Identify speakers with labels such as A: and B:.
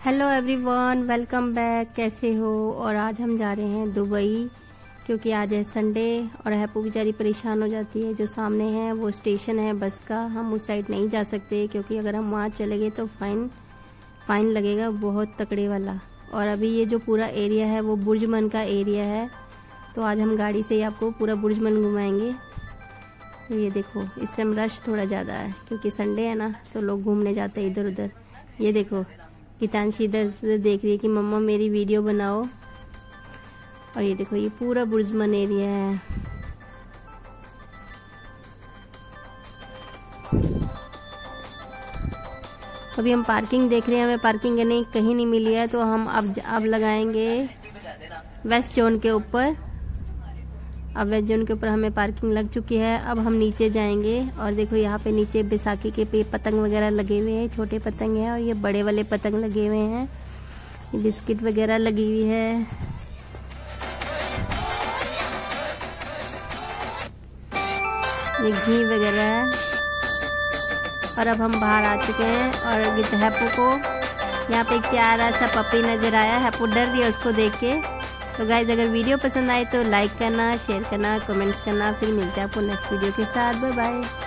A: Hello everyone, welcome back. कैसे हो? और आज हम जा रहे हैं दुबई, क्योंकि आज है संडे और हैप्पू बेचारी परेशान हो जाती है। जो सामने है वो स्टेशन है बस का, हम उस साइड नहीं जा सकते क्योंकि अगर हम वहाँ चले गए तो फाइन लगेगा बहुत तकड़े वाला। और अभी ये जो पूरा एरिया है वो बुर्जमन का एरिया है, तो आज हम गाड़ी से ही आपको पूरा बुर्जमन घुमाएंगे। तो ये देखो, इस टाइम रश थोड़ा ज़्यादा है क्योंकि संडे है ना, तो लोग घूमने जाते हैं इधर उधर। ये देखो, गीतांशी इधर से देख रही है कि मम्मा मेरी वीडियो बनाओ। और ये देखो, ये पूरा बुर्जमन एरिया है। अभी हम पार्किंग देख रहे हैं, हमें पार्किंग करने कहीं नहीं मिली है, तो हम अब लगाएंगे वेस्ट जोन के ऊपर। अब वेस्ट जोन के ऊपर हमें पार्किंग लग चुकी है। अब हम नीचे जाएंगे और देखो यहाँ पे नीचे बैसाखी के पे पतंग वगैरह लगे हुए हैं। छोटे पतंग हैं और ये बड़े वाले पतंग लगे हुए हैं। ये बिस्किट वगैरह लगी हुई है। ये घी वगैरह है। और अब हम बाहर आ चुके हैं और हैप्पू को यहाँ पे एक प्यारा सा पपी नजर आया। हैप्पू डर रही है उसको देख के। तो गाइज, अगर वीडियो पसंद आए तो लाइक करना, शेयर करना, कमेंट्स करना। फिर मिलते हैं आपको नेक्स्ट वीडियो के साथ। Bye bye.